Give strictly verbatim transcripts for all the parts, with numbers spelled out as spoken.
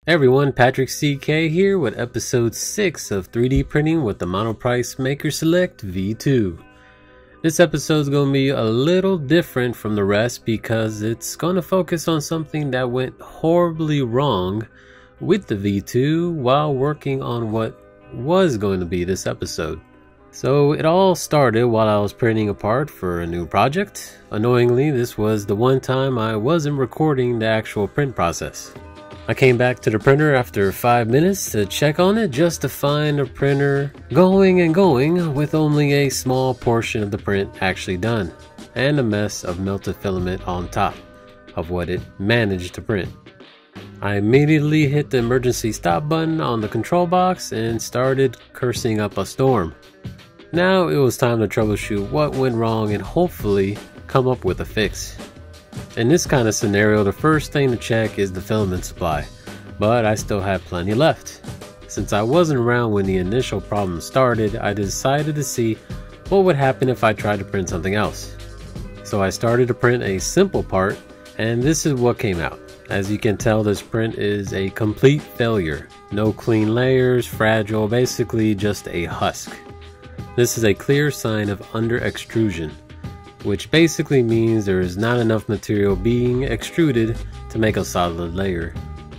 Hey everyone, Patrick C K here with episode six of three D printing with the Monoprice Maker Select V two. This episode is going to be a little different from the rest because it's going to focus on something that went horribly wrong with the V two while working on what was going to be this episode. So it all started while I was printing a part for a new project. Annoyingly, this was the one time I wasn't recording the actual print process. I came back to the printer after five minutes to check on it just to find the printer going and going with only a small portion of the print actually done and a mess of melted filament on top of what it managed to print. I immediately hit the emergency stop button on the control box and started cursing up a storm. Now it was time to troubleshoot what went wrong and hopefully come up with a fix. In this kind of scenario, the first thing to check is the filament supply, but I still had plenty left. Since I wasn't around when the initial problem started, I decided to see what would happen if I tried to print something else. So I started to print a simple part, and this is what came out. As you can tell, this print is a complete failure. No clean layers, fragile, basically just a husk. This is a clear sign of under extrusion, which basically means there is not enough material being extruded to make a solid layer.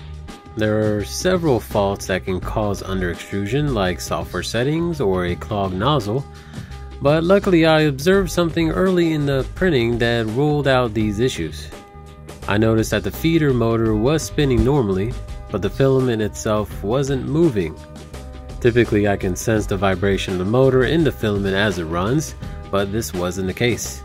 There are several faults that can cause under extrusion, like software settings or a clogged nozzle, but luckily I observed something early in the printing that ruled out these issues. I noticed that the feeder motor was spinning normally, but the filament itself wasn't moving. Typically I can sense the vibration of the motor in the filament as it runs, but this wasn't the case.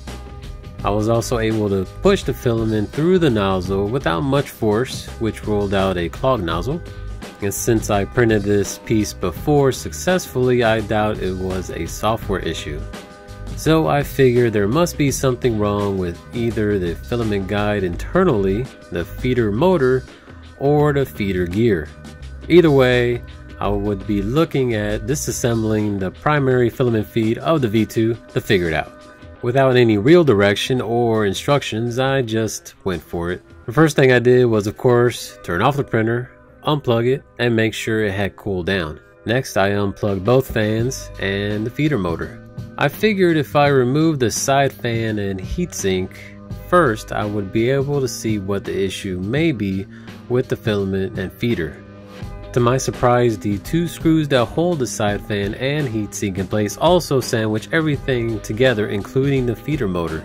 I was also able to push the filament through the nozzle without much force, which ruled out a clogged nozzle. And since I printed this piece before successfully, I doubt it was a software issue. So I figured there must be something wrong with either the filament guide internally, the feeder motor, or the feeder gear. Either way, I would be looking at disassembling the primary filament feed of the V two to figure it out. Without any real direction or instructions, I just went for it. The first thing I did was, of course, turn off the printer, unplug it, and make sure it had cooled down. Next, I unplugged both fans and the feeder motor. I figured if I removed the side fan and heatsink first, I would be able to see what the issue may be with the filament and feeder. To my surprise, the two screws that hold the side fan and heatsink in place also sandwich everything together, including the feeder motor.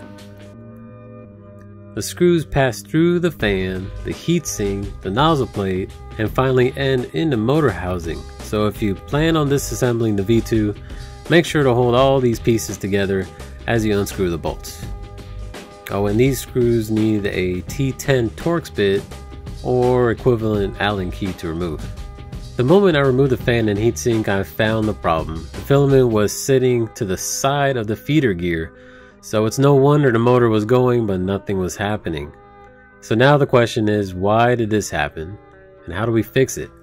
The screws pass through the fan, the heatsink, the nozzle plate, and finally end in the motor housing. So if you plan on disassembling the V two, make sure to hold all these pieces together as you unscrew the bolts. Oh, and these screws need a T ten Torx bit or equivalent Allen key to remove. The moment I removed the fan and heatsink, I found the problem. The filament was sitting to the side of the feeder gear, so it's no wonder the motor was going but nothing was happening. So now the question is, why did this happen and how do we fix it?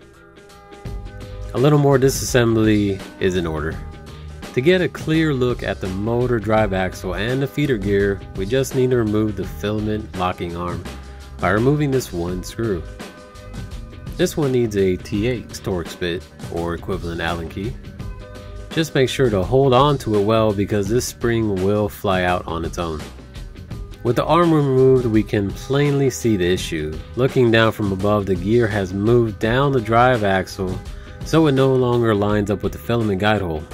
A little more disassembly is in order. To get a clear look at the motor drive axle and the feeder gear, we just need to remove the filament locking arm by removing this one screw. This one needs a T eight Torx bit or equivalent Allen key. Just make sure to hold on to it well because this spring will fly out on its own. With the arm removed, we can plainly see the issue. Looking down from above, the gear has moved down the drive axle so it no longer lines up with the filament guide hole.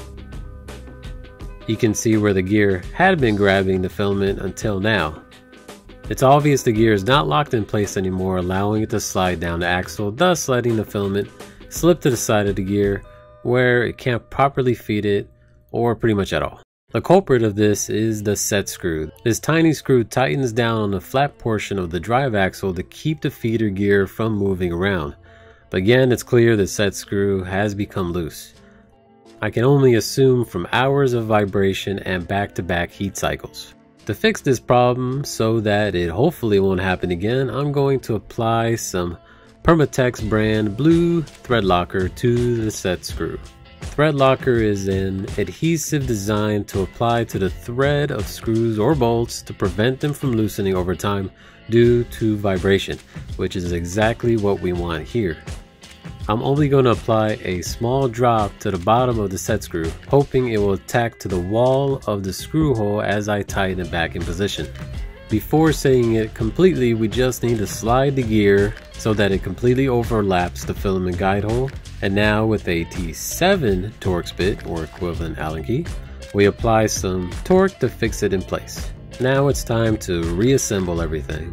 You can see where the gear had been grabbing the filament until now. It's obvious the gear is not locked in place anymore, allowing it to slide down the axle, thus letting the filament slip to the side of the gear where it can't properly feed it or pretty much at all. The culprit of this is the set screw. This tiny screw tightens down on the flat portion of the drive axle to keep the feeder gear from moving around. But again, it's clear the set screw has become loose. I can only assume from hours of vibration and back-to-back heat cycles. To fix this problem so that it hopefully won't happen again, I'm going to apply some Permatex brand blue thread locker to the set screw. thread locker is an adhesive designed to apply to the thread of screws or bolts to prevent them from loosening over time due to vibration, which is exactly what we want here. I'm only going to apply a small drop to the bottom of the set screw, hoping it will tack to the wall of the screw hole as I tighten it back in position. Before setting it completely, we just need to slide the gear so that it completely overlaps the filament guide hole. And now with a T seven Torx bit or equivalent Allen key, we apply some torque to fix it in place. Now it's time to reassemble everything.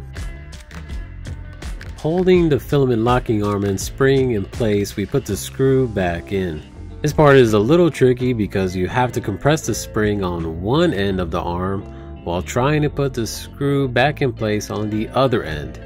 Holding the filament locking arm and spring in place, we put the screw back in. This part is a little tricky because you have to compress the spring on one end of the arm while trying to put the screw back in place on the other end.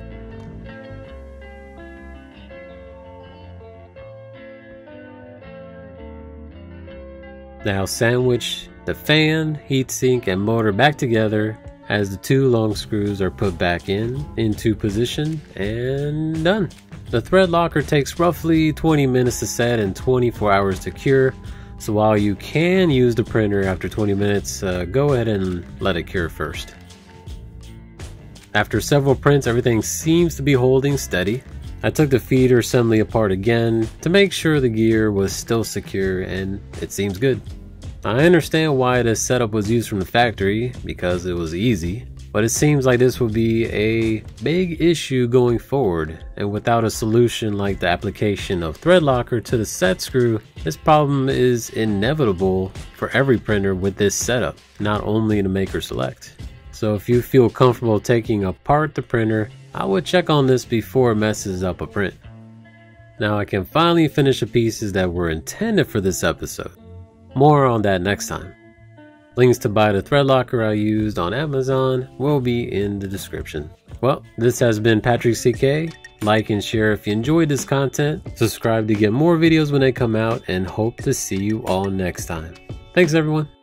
Now sandwich the fan, heatsink, and motor back together as the two long screws are put back in into position, and done. The thread locker takes roughly twenty minutes to set and twenty-four hours to cure, so while you can use the printer after twenty minutes, uh, go ahead and let it cure first. After several prints, everything seems to be holding steady. I took the feeder assembly apart again to make sure the gear was still secure, and it seems good. I understand why this setup was used from the factory, because it was easy, but it seems like this will be a big issue going forward, and without a solution like the application of thread locker to the set screw, this problem is inevitable for every printer with this setup, not only the Maker Select. So if you feel comfortable taking apart the printer, I would check on this before it messes up a print. Now I can finally finish the pieces that were intended for this episode. More on that next time. Links to buy the thread locker I used on Amazon will be in the description. Well, this has been Patrick C K. Like and share if you enjoyed this content. Subscribe to get more videos when they come out, and hope to see you all next time. Thanks everyone.